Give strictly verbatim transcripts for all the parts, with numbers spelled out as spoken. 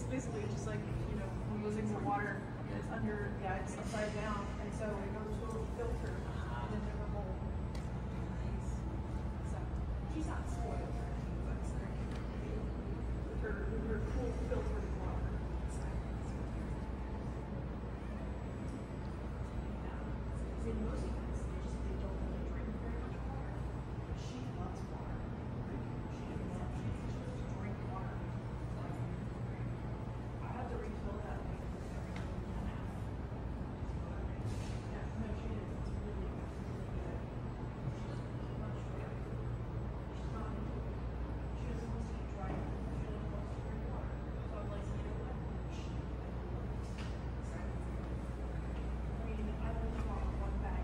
basically just like, you know, one of those things of water, and it's under, yeah, it's upside down, and so it goes to a little filter, and then there's a whole piece. So, she's not spoiled or anything, but it's very cute. With her, with her cool filtered water. So, yeah. See, most of us, they just, they don't really drink very much water. But she loves water. She loves, she just drink water. I have to refill that like every month and a half. Yeah, no, she is. It's really, really good. She doesn't much dry. She's not into it. She doesn't want to eat dry. She doesn't want to drink water. So I'm like, you know what? She, I mean, I only bought one bag.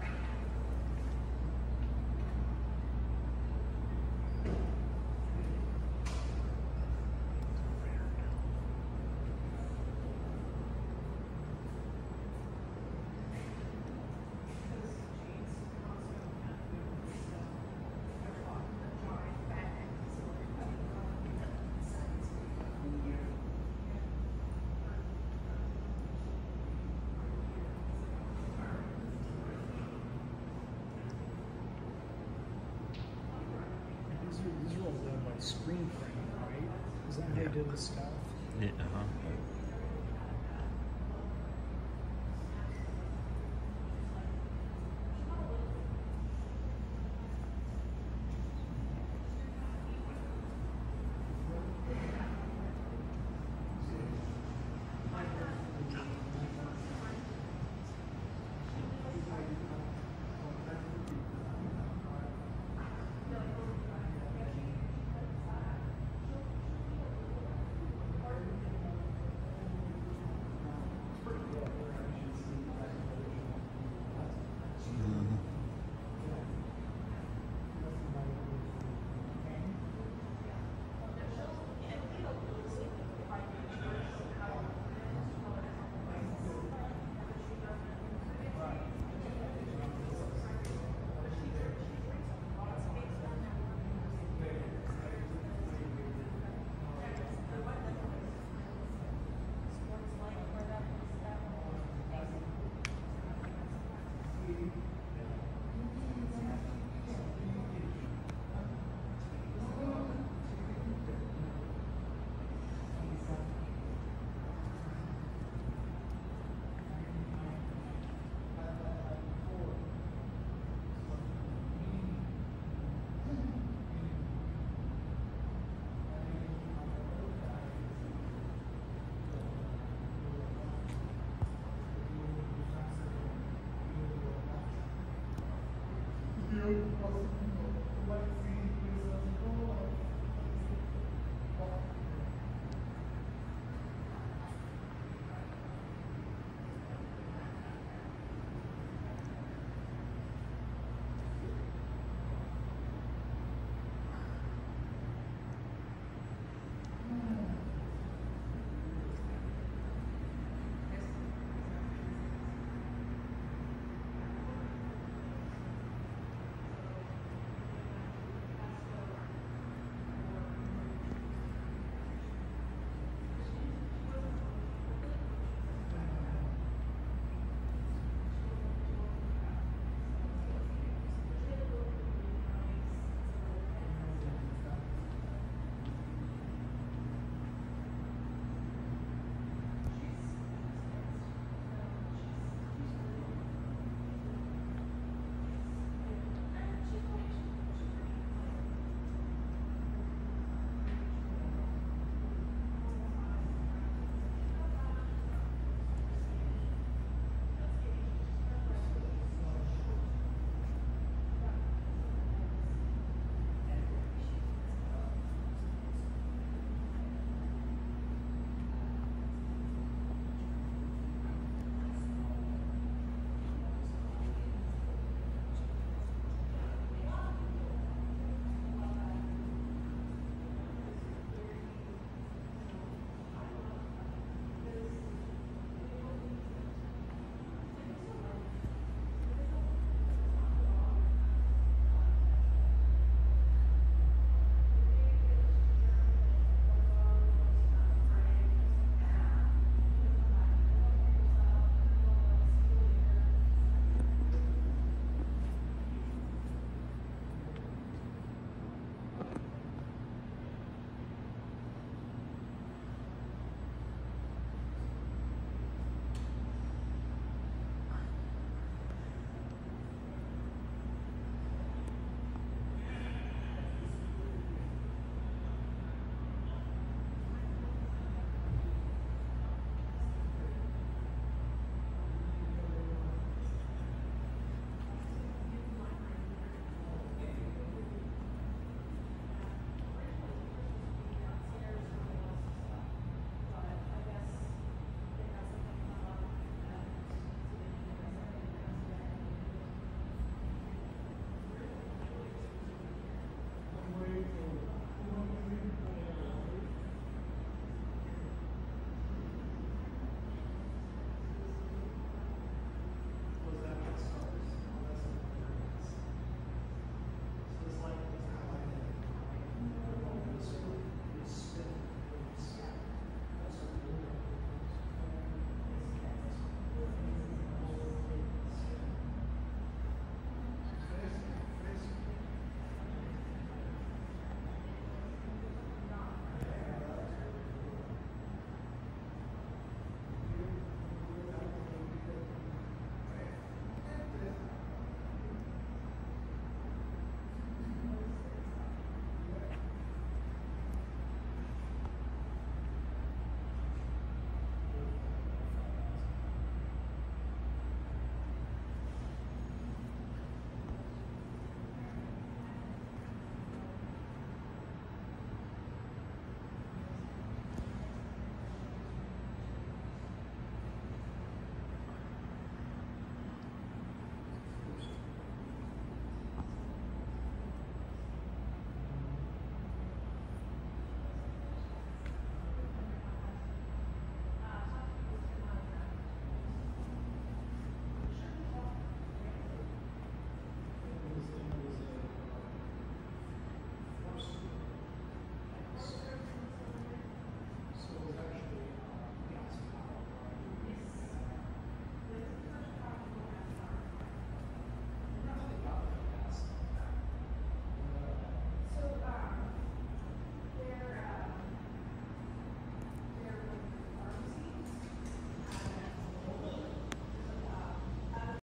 These are, these are all done by screen printing, right? Is that how Yeah. they did the stuff? Yeah, uh-huh.